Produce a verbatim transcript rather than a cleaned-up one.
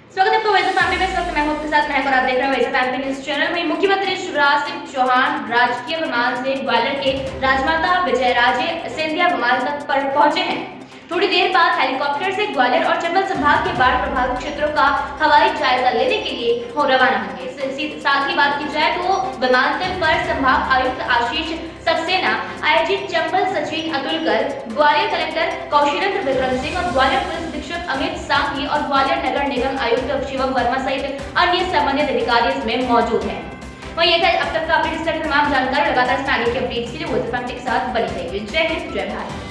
स्वागत है आपका वैसे फैमिली में। इस वक्त मैं हूं आपके साथ महक और आप देख रहे हैं वैसे फैमिली न्यूज चैनल में। मुख्यमंत्री शिवराज सिंह चौहान राजकीय विमान से ग्वालियर के राजमाता विजयराजे सिंधिया विमान तक पर पहुंचे हैं। थोड़ी देर बाद हेलीकॉप्टर से ग्वालियर और चंबल संभाग के बाढ़ प्रभावित क्षेत्रों का हवाई जायजा लेने के लिए हो रवाना होंगे। साथ ही बात की जाए तो विमानतल पर संभाग आयुक्त आशीष सक्सेना, आईजी चंबल सचिन अतुलकर, ग्वालियर कलेक्टर कौशिलेंद्र विक्रम सिंह और ग्वालियर पुलिस अधीक्षक अमित सांघी और ग्वालियर नगर निगम आयुक्त शिवम वर्मा सहित अन्य संबंधित अधिकारी इसमें मौजूद हैं। वहीं ये था अब तक का अपडेट। तमाम जानकारी लगातार स्नानी के अपडेट्स के लिए वो के साथ बनी रहिए। जय हिंद, जय भारत।